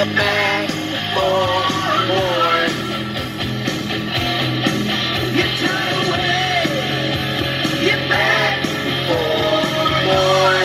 Get back for more. You turn away. Get back for more.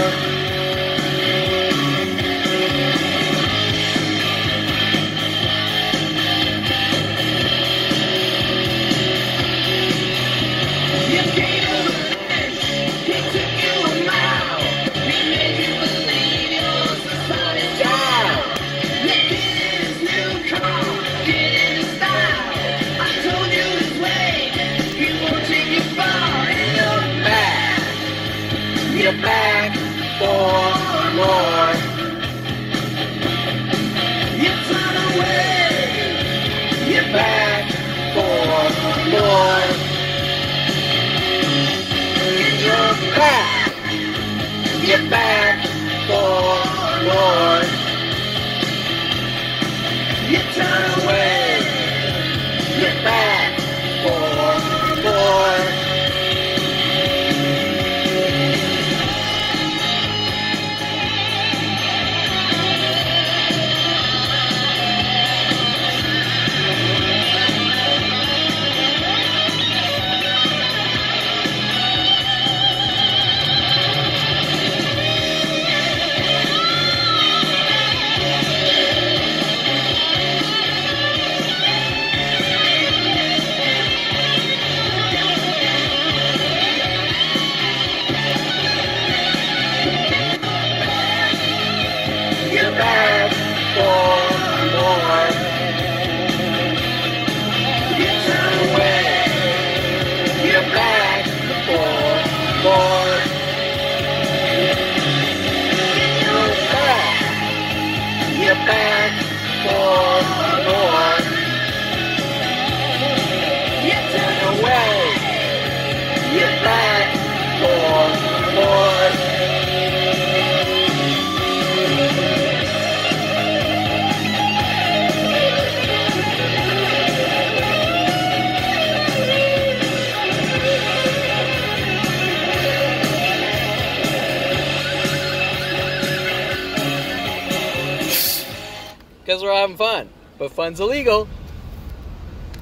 You gave him a fish. He took you a mile. He made you believe you was the sun and child. You get in his new car, get in his style. I told you his way, he won't take you far. And you're back, you're back for more. You turn away, you're back for more. You're back, you're back for more. You turn away, you're back for more. You're back for more. You turn away. You're back for more. You're back. You're back for more. You turn away. You're back for more. Because we're having fun, but fun's illegal.